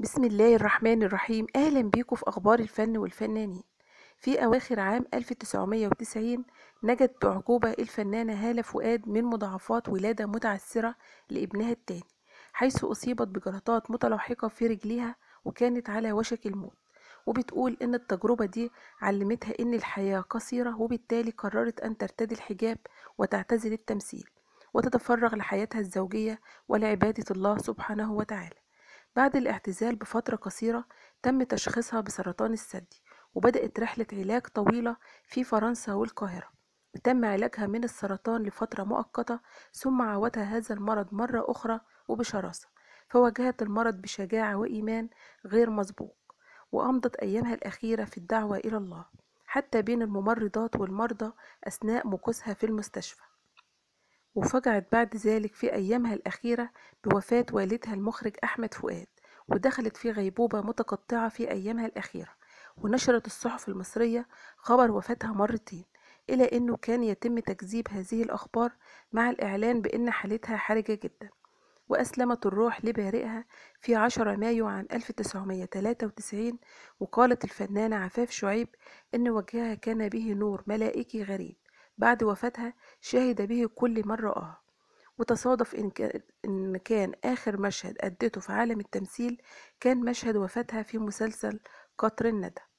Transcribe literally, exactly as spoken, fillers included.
بسم الله الرحمن الرحيم. أهلا بيكم في أخبار الفن والفنانين. في أواخر عام ألف وتسعمائة وتسعين نجت بأعجوبة الفنانة هالة فؤاد من مضاعفات ولادة متعسرة لابنها التاني، حيث أصيبت بجلطات متلاحقة في رجليها وكانت على وشك الموت. وبتقول إن التجربة دي علمتها إن الحياة قصيرة، وبالتالي قررت أن ترتدي الحجاب وتعتزل التمثيل وتتفرغ لحياتها الزوجية ولعبادة الله سبحانه وتعالى. بعد الاعتزال بفترة قصيرة تم تشخيصها بسرطان الثدي، وبدأت رحلة علاج طويلة في فرنسا والقاهرة، وتم علاجها من السرطان لفترة مؤقتة، ثم عاودها هذا المرض مرة أخرى وبشراسة، فواجهت المرض بشجاعة وإيمان غير مسبوق، وأمضت أيامها الأخيرة في الدعوة إلى الله حتى بين الممرضات والمرضى أثناء مكوسها في المستشفى. وفجعت بعد ذلك في أيامها الأخيرة بوفاة والدها المخرج أحمد فؤاد، ودخلت في غيبوبة متقطعة في أيامها الأخيرة. ونشرت الصحف المصرية خبر وفاتها مرتين، إلى أنه كان يتم تكذيب هذه الأخبار مع الإعلان بأن حالتها حرجة جدا. وأسلمت الروح لبارئها في عشرة مايو عام ألف وتسعمائة وثلاثة وتسعين. وقالت الفنانة عفاف شعيب إن وجهها كان به نور ملائكي غريب بعد وفاتها، شهد به كل من رآها. وتصادف إن كان, إن كان آخر مشهد أدته في عالم التمثيل كان مشهد وفاتها في مسلسل قطر الندى.